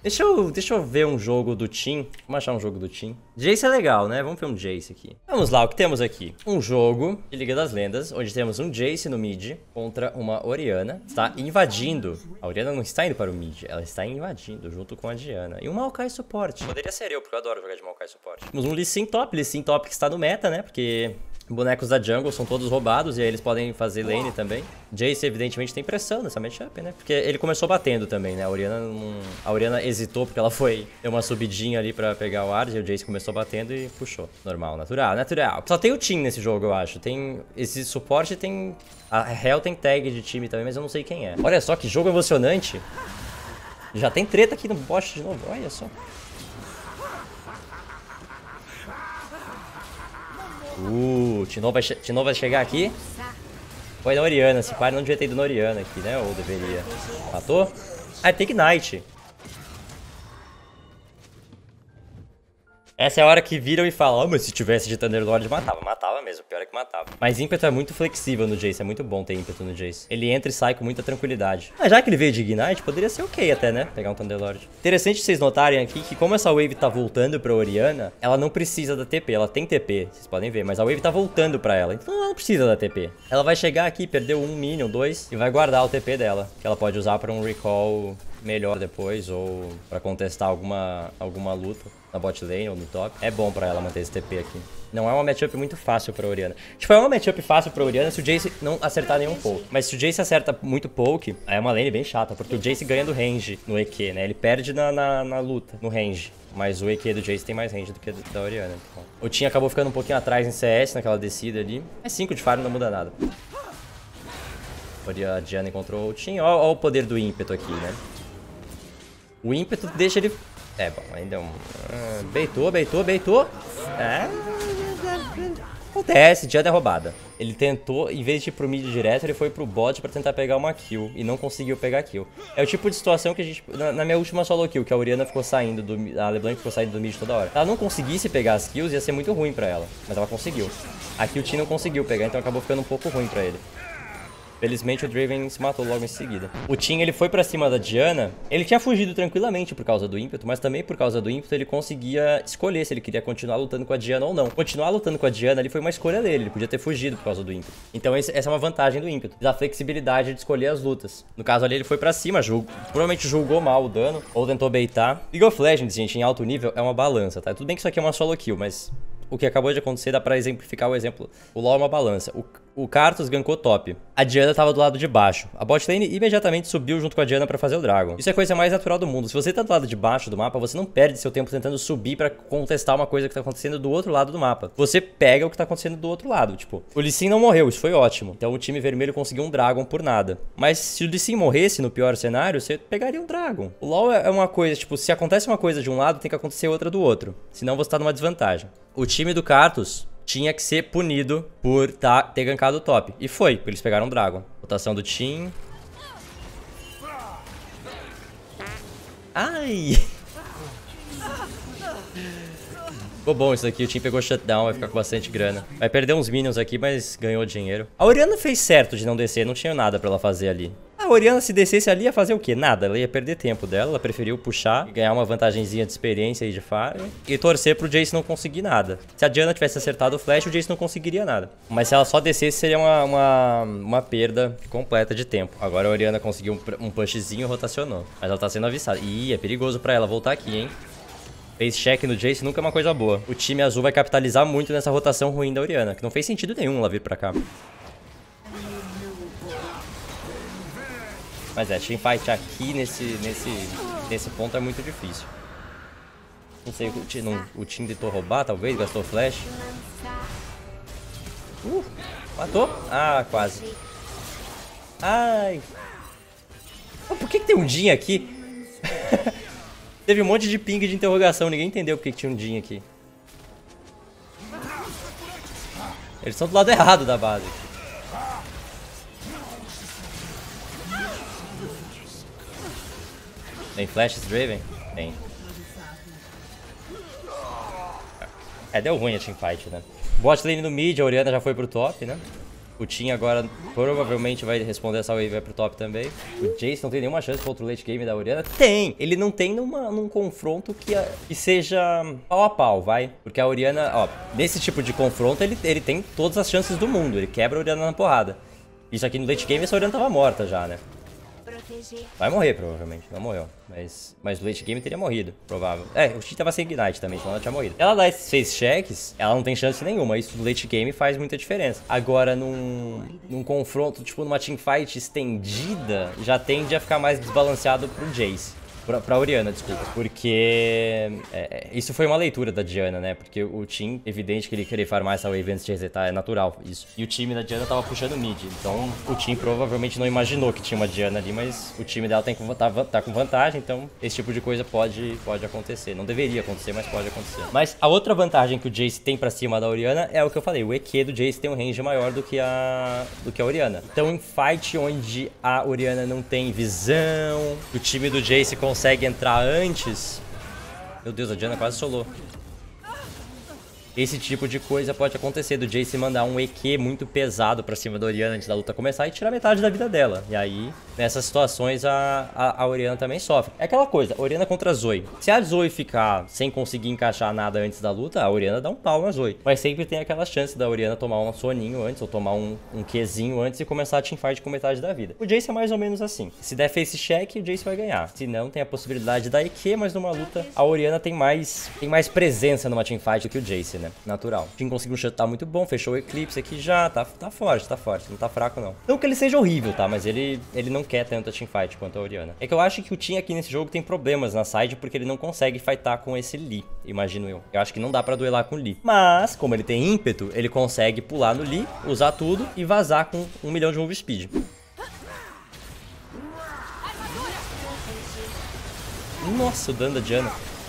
Deixa eu ver um jogo do Team. Vamos achar um jogo do Team. Jace é legal, né? Vamos ver um Jace aqui. Vamos lá, o que temos aqui? Um jogo de Liga das Lendas, onde temos um Jace no mid contra uma Orianna. Está invadindo. A Orianna não está indo para o mid, ela está invadindo junto com a Diana. E um Maokai suporte. Poderia ser eu, porque eu adoro jogar de Maokai suporte. Temos um Lee Sin top que está no meta, né? Porque bonecos da jungle são todos roubados e aí eles podem fazer lane também. Jace evidentemente tem pressão nessa matchup, né? Porque ele começou batendo também, né? A Orianna hesitou porque ela deu uma subidinha ali pra pegar o ward e o Jace começou batendo e puxou. Normal, natural. Só tem o Team nesse jogo, eu acho. Tem esse suporte, tem... A Hell tem tag de time também, mas eu não sei quem é. Olha só que jogo emocionante. Já tem treta aqui no bot de novo, olha só. Tino vai chegar aqui. Foi na Orianna, esse pai não devia ter ido na Orianna aqui, né? Ou deveria. Matou? Ah, tem Ignite. Essa é a hora que viram e falam, mas se tivesse de Thunderlord matava. Matava mesmo, pior é que matava. Mas ímpeto é muito flexível no Jace, é muito bom ter ímpeto no Jace. Ele entra e sai com muita tranquilidade. Mas já que ele veio de Ignite, poderia ser ok até, né? Pegar um Thunderlord. Interessante vocês notarem aqui que como essa wave tá voltando pra Orianna, ela não precisa da TP, ela tem TP, vocês podem ver. Mas a wave tá voltando pra ela, então ela não precisa da TP. Ela vai chegar aqui, perdeu um minion, 2, e vai guardar o TP dela, que ela pode usar pra um recall melhor depois, ou pra contestar alguma luta na bot lane ou no top. É bom pra ela manter esse TP aqui. Não é uma matchup muito fácil pra Orianna. Tipo, é uma matchup fácil pra Orianna se o Jace não acertar nenhum poke. Mas se o Jace acerta muito poke, aí é uma lane bem chata, porque o Jace ganha do range no EQ, né? Ele perde na luta, no range. Mas o EQ do Jace tem mais range do que da Orianna. Então. O Team acabou ficando um pouquinho atrás em CS, naquela descida ali. Mas 5 de farm não muda nada. A Diana encontrou o Team. Olha o poder do ímpeto aqui, né? O ímpeto deixa ele... É, bom, ainda é um... Beitou. É... Acontece, Diana é roubada. Ele tentou, em vez de ir pro mid direto, ele foi pro bot pra tentar pegar uma kill. E não conseguiu pegar a kill. É o tipo de situação que a gente... Na minha última solo kill, que a Orianna ficou saindo do... A LeBlanc ficou saindo do mid toda hora. Se ela não conseguisse pegar as kills, ia ser muito ruim pra ela. Mas ela conseguiu. Aqui o Team não conseguiu pegar, então acabou ficando um pouco ruim pra ele. Felizmente o Draven se matou logo em seguida. O Team, ele foi pra cima da Diana. Ele tinha fugido tranquilamente por causa do ímpeto, mas também por causa do ímpeto ele conseguia escolher se ele queria continuar lutando com a Diana ou não. Continuar lutando com a Diana ali foi uma escolha dele, ele podia ter fugido por causa do ímpeto. Então essa é uma vantagem do ímpeto, da flexibilidade de escolher as lutas. No caso ali ele foi pra cima, provavelmente julgou mal o dano, ou tentou baitar. League of Legends, gente, em alto nível é uma balança, tá? Tudo bem que isso aqui é uma solo kill, mas... O que acabou de acontecer dá pra exemplificar o exemplo. O LoL é uma balança. O Karthus gankou top. A Diana tava do lado de baixo. A bot lane imediatamente subiu junto com a Diana pra fazer o Dragon. Isso é a coisa mais natural do mundo. Se você tá do lado de baixo do mapa, você não perde seu tempo tentando subir pra contestar uma coisa que tá acontecendo do outro lado do mapa. Você pega o que tá acontecendo do outro lado. Tipo, o Lee Sin não morreu, isso foi ótimo. Então o time vermelho conseguiu um Dragon por nada. Mas se o Lee Sin morresse no pior cenário, você pegaria um Dragon. O LoL é uma coisa, tipo, se acontece uma coisa de um lado, tem que acontecer outra do outro. Senão você tá numa desvantagem. O time do Karthus tinha que ser punido por ter gankado o top. E foi, porque eles pegaram o Dragon. Rotação do Team. Ai! Ficou bom isso aqui, o time pegou shutdown, vai ficar com bastante grana. Vai perder uns minions aqui, mas ganhou dinheiro. A Orianna fez certo de não descer, não tinha nada pra ela fazer ali. A Orianna, se descesse ali, ia fazer o quê? Nada, ela ia perder tempo dela, ela preferiu puxar e ganhar uma vantagenzinha de experiência e de farm e torcer pro Jace não conseguir nada. Se a Diana tivesse acertado o flash, o Jace não conseguiria nada. Mas se ela só descesse, seria uma perda completa de tempo. Agora a Orianna conseguiu um pushzinho e rotacionou. Mas ela tá sendo avistada. Ih, é perigoso pra ela voltar aqui, hein? Fez check no Jace nunca é uma coisa boa. O time azul vai capitalizar muito nessa rotação ruim da Orianna, que não fez sentido nenhum ela vir pra cá. Mas teamfight aqui nesse ponto é muito difícil. Não sei, o time tentou roubar, talvez, gastou flash. Matou? Ah, quase. Ai. Oh, por que tem um Jhin aqui? Teve um monte de ping de interrogação, ninguém entendeu por que tinha um Jhin aqui. Eles estão do lado errado da base. Tem flashes Draven? Tem. Deu ruim a teamfight, né? Bot lane no mid, a Orianna já foi pro top, né? O Tim agora provavelmente vai responder essa wave e vai pro top também. O Jace não tem nenhuma chance contra o late game da Orianna. Tem! Ele não tem num confronto que seja pau a pau, vai. Porque a Orianna, ó, nesse tipo de confronto ele tem todas as chances do mundo. Ele quebra a Orianna na porrada. Isso aqui no late game, essa Orianna tava morta já, né? Vai morrer, provavelmente. Não morreu. Mas no late game teria morrido, provável. O Tim tava sem Ignite também, senão ela tinha morrido. Ela dá esses face checks, ela não tem chance nenhuma. Isso no late game faz muita diferença. Agora, num confronto, tipo numa teamfight estendida, já tende a ficar mais desbalanceado pro Jace. Pra Orianna, desculpa. Porque isso foi uma leitura da Diana, né? Porque o Tim, evidente que ele queria farmar essa wave antes de resetar, é natural isso. E o time da Diana tava puxando mid. Então o Tim provavelmente não imaginou que tinha uma Diana ali, mas o time dela tá com vantagem, então esse tipo de coisa pode acontecer. Não deveria acontecer, mas pode acontecer. Mas a outra vantagem que o Jace tem pra cima da Orianna é o que eu falei. O EQ do Jace tem um range maior do que a Orianna. Então em fight onde a Orianna não tem visão, o time do Jace consegue entrar antes. Meu Deus, a Diana quase solou. Esse tipo de coisa pode acontecer do Jace mandar um EQ muito pesado pra cima da Orianna antes da luta começar e tirar metade da vida dela. E aí, nessas situações, a Orianna também sofre. É aquela coisa, Orianna contra a Zoe. Se a Zoe ficar sem conseguir encaixar nada antes da luta, a Orianna dá um pau na Zoe. Mas sempre tem aquela chance da Orianna tomar um soninho antes, ou tomar um Qzinho antes e começar a teamfight com metade da vida. O Jace é mais ou menos assim. Se der face check, o Jace vai ganhar. Se não, tem a possibilidade da EQ, mas numa luta, a Orianna tem mais presença numa teamfight do que o Jace, né? Natural. O Tim conseguiu um shutdown muito bom, fechou o Eclipse aqui já, tá forte, não tá fraco não. Não que ele seja horrível, tá? Mas ele não quer tanto a teamfight quanto a Orianna. É que eu acho que o Tim aqui nesse jogo tem problemas na side porque ele não consegue fightar com esse Lee, imagino eu. Eu acho que não dá pra duelar com o Lee. Mas, como ele tem ímpeto, ele consegue pular no Lee, usar tudo e vazar com 1 milhão de move speed. Nossa, o dano da Diana.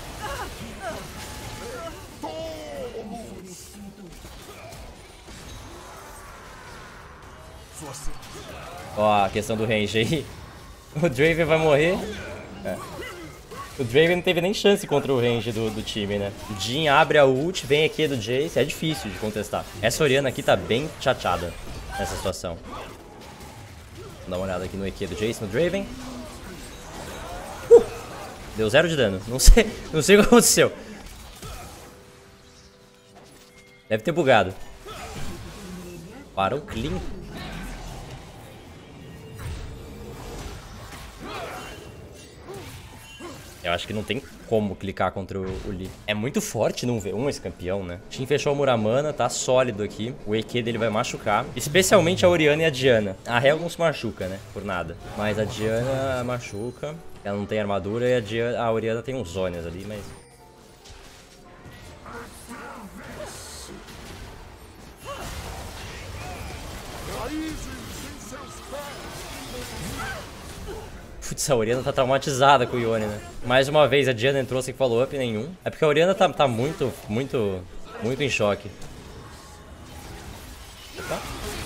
Ó, a questão do range aí. O Draven vai morrer. O Draven não teve nem chance contra o range do time, né? O Jhin abre a ult, vem aqui do Jace. É difícil de contestar. Essa Orianna aqui tá bem chateada nessa situação. Vou dar uma olhada aqui no EQ do Jace, no Draven. Deu 0 de dano. Não sei o que aconteceu. Deve ter bugado. Parou clean. Eu acho que não tem como clicar contra o Lee. É muito forte num V1 esse campeão, né? O Tim fechou o Muramana, tá sólido aqui. O EQ dele vai machucar. Especialmente a Orianna e a Diana. A Hel não se machuca, né? Por nada. Mas a Diana machuca. Ela não tem armadura e a Orianna tem uns Zhonya's ali, mas... Putz, a Orianna tá traumatizada com o Yone, né? Mais uma vez a Diana entrou sem follow-up nenhum. É porque a Orianna tá muito em choque. Opa.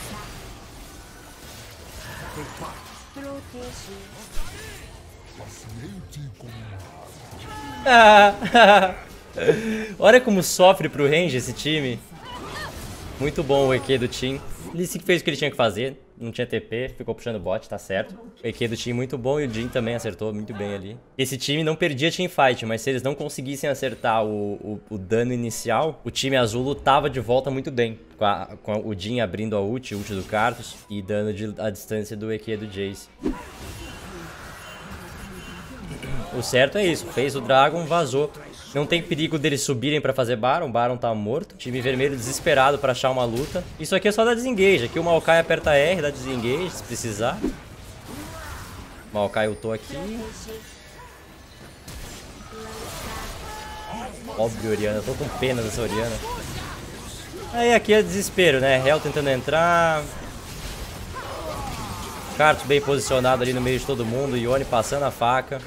Olha como sofre pro range esse time. Muito bom o EQ do Tim. Ele fez o que ele tinha que fazer. Não tinha TP, ficou puxando bot, tá certo. O EQ do time muito bom e o Jhin também acertou muito bem ali. Esse time não perdia teamfight, mas se eles não conseguissem acertar o dano inicial, o time azul lutava de volta muito bem. Com o Jhin abrindo a ult do Karthus e dando a distância do EQ do Jace. O certo é isso, fez o Dragon, vazou. Não tem perigo deles subirem pra fazer Baron. Baron tá morto. Time vermelho desesperado pra achar uma luta. Isso aqui é só dar desengage. Aqui o Maokai aperta R, dá desengage se precisar. Maokai ultou aqui. Óbvio, Orianna. Tô com pena dessa Orianna. Aí aqui é desespero, né? Hel tentando entrar. Karthus bem posicionado ali no meio de todo mundo. Yone passando a faca.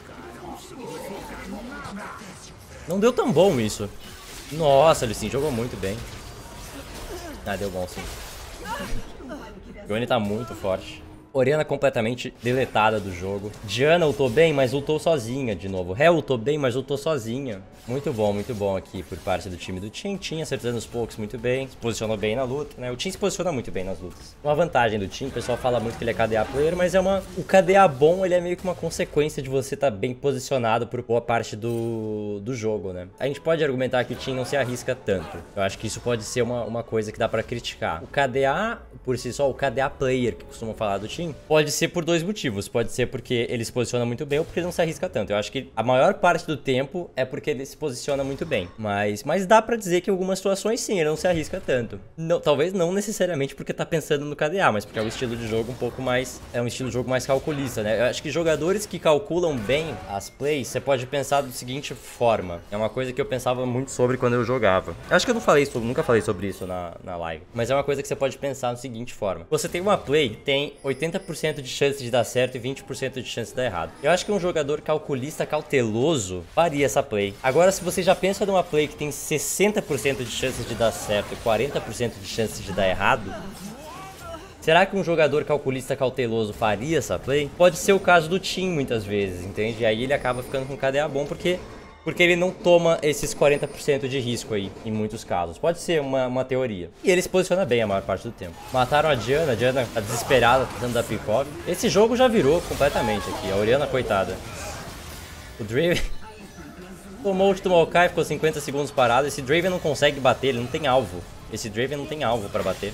Não deu tão bom isso. Nossa, Lee Sin jogou muito bem. Ah, deu bom sim. O Yone tá muito forte. Orianna completamente deletada do jogo. Diana ultou bem, mas ultou sozinha de novo. Hel ultou bem, mas ultou sozinha. Muito bom aqui por parte do time do Tim. Tim acertando os pokés muito bem. Se posicionou bem na luta, né? O Tim se posiciona muito bem nas lutas. Uma vantagem do Tim, o pessoal fala muito que ele é KDA player, mas é uma... O KDA bom, ele é meio que uma consequência de você estar bem posicionado por boa parte do jogo, né? A gente pode argumentar que o Tim não se arrisca tanto. Eu acho que isso pode ser uma coisa que dá pra criticar. O KDA, por si só, o KDA player, que costumam falar do Tim, pode ser por dois motivos. Pode ser porque ele se posiciona muito bem ou porque ele não se arrisca tanto. Eu acho que a maior parte do tempo é porque ele se posiciona muito bem. Mas dá pra dizer que em algumas situações sim, ele não se arrisca tanto. Não, talvez não necessariamente porque tá pensando no KDA, mas porque é um estilo de jogo um pouco mais... É um estilo de jogo mais calculista, né? Eu acho que jogadores que calculam bem as plays, você pode pensar da seguinte forma. É uma coisa que eu pensava muito sobre quando eu jogava. Eu acho que eu nunca falei sobre isso na live. Mas é uma coisa que você pode pensar da seguinte forma. Você tem uma play que tem 80% de chance de dar certo e 20% de chance de dar errado. Eu acho que um jogador calculista, cauteloso, faria essa play. Agora, se você já pensa numa play que tem 60% de chances de dar certo e 40% de chances de dar errado, será que um jogador calculista cauteloso faria essa play? Pode ser o caso do Tim muitas vezes, entende? E aí ele acaba ficando com KDA bom porque ele não toma esses 40% de risco aí, em muitos casos. Pode ser uma teoria. E ele se posiciona bem a maior parte do tempo. Mataram a Diana tá desesperada, tentando dar pick-off. Esse jogo já virou completamente aqui, a Orianna, coitada. O Draven tomou o ult do Maokai, ficou 50 segundos parado. Esse Draven não consegue bater, ele não tem alvo. Esse Draven não tem alvo pra bater.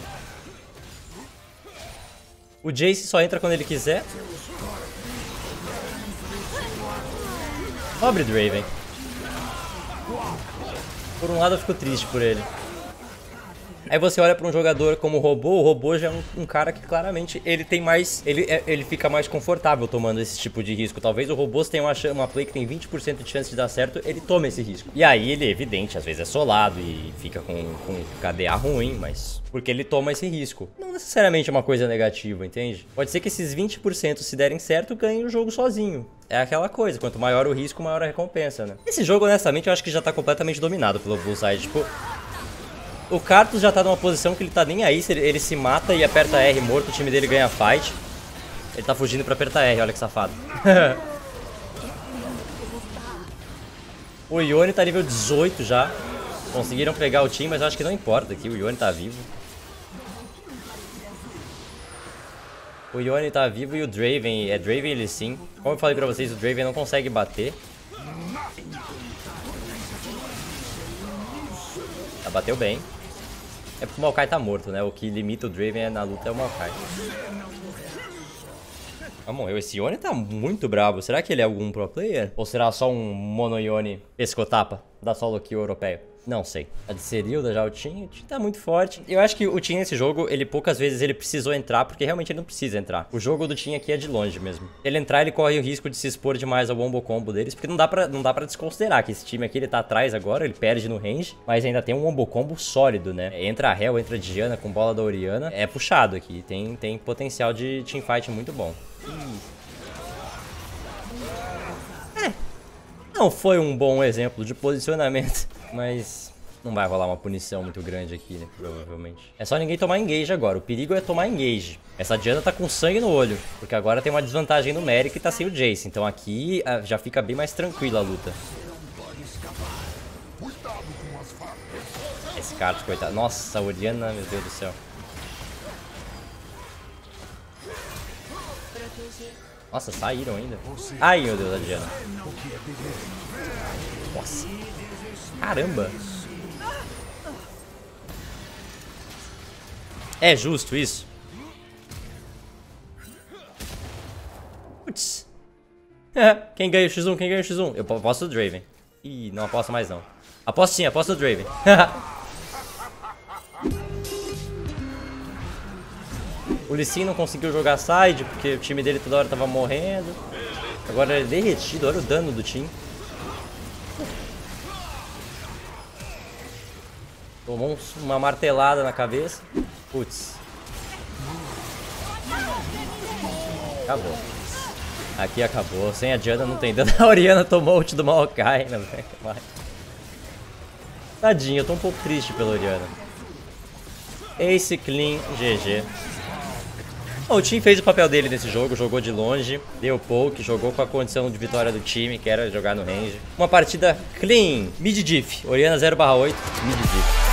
O Jayce só entra quando ele quiser. Pobre Draven. Por um lado eu fico triste por ele. Aí você olha pra um jogador como o Robô já é um cara que claramente ele tem mais... Ele fica mais confortável tomando esse tipo de risco. Talvez o Robô tenha uma play que tem 20% de chance de dar certo, ele toma esse risco. E aí ele é evidente, às vezes é solado e fica com KDA ruim, mas... Porque ele toma esse risco. Não necessariamente é uma coisa negativa, entende? Pode ser que esses 20% se derem certo, ganhem o jogo sozinho. É aquela coisa, quanto maior o risco, maior a recompensa, né? Esse jogo, honestamente, eu acho que já tá completamente dominado pelo Bullseye. Tipo, o Karthus já tá numa posição que ele tá nem aí. Se ele se mata e aperta R morto, o time dele ganha fight. Ele tá fugindo pra apertar R, olha que safado. O Yone tá nível 18 já. Conseguiram pegar o time, mas eu acho que não importa aqui, o Yone tá vivo. O Yone tá vivo e o Draven, Draven ele sim. Como eu falei pra vocês, o Draven não consegue bater. Tá, bateu bem. É porque o Maokai tá morto, né? O que limita o Draven na luta é o Maokai. Ah, morreu. Esse Yone tá muito brabo. Será que ele é algum pro player? Ou será só um mono Yone pescotapa da solo kill europeia? Não sei. A de Serilda já o Tim tá muito forte. Eu acho que o Tim nesse jogo, ele poucas vezes ele precisou entrar, porque realmente ele não precisa entrar. O jogo do Tim aqui é de longe mesmo. Ele entrar, ele corre o risco de se expor demais ao wombo combo deles, porque não dá pra desconsiderar que esse time aqui, ele tá atrás agora, ele perde no range, mas ainda tem um wombo combo sólido, né? Entra a Hel, entra a Diana com bola da Orianna. É puxado aqui, tem potencial de teamfight muito bom. Não foi um bom exemplo de posicionamento, mas não vai rolar uma punição muito grande aqui, né, provavelmente. É só ninguém tomar engage agora, o perigo é tomar engage. Essa Diana tá com sangue no olho, porque agora tem uma desvantagem numérica e tá sem o Jayce, então aqui já fica bem mais tranquila a luta. Esse Karthus, coitado. Nossa, a Orianna, meu Deus do céu. Nossa, saíram ainda. Ai, meu Deus, a Diana. Nossa. Caramba. É justo isso? Putz. Quem ganha o X1? Quem ganha o X1? Eu aposto o Draven. Ih, não aposto mais não. Aposto sim, aposto o Draven. O Lee Sin não conseguiu jogar side porque o time dele toda hora tava morrendo. Agora ele é derretido, olha o dano do time. Tomou uma martelada na cabeça. Putz. Acabou. Aqui acabou. Sem a Diana não tem dano. A Orianna tomou o ult do Maokai. Tadinho, eu tô um pouco triste pela Orianna. Ace clean, GG. Bom, o time fez o papel dele nesse jogo, jogou de longe, deu poke, jogou com a condição de vitória do time, que era jogar no range. Uma partida clean, mid-diff, Orianna 0/8, mid-diff.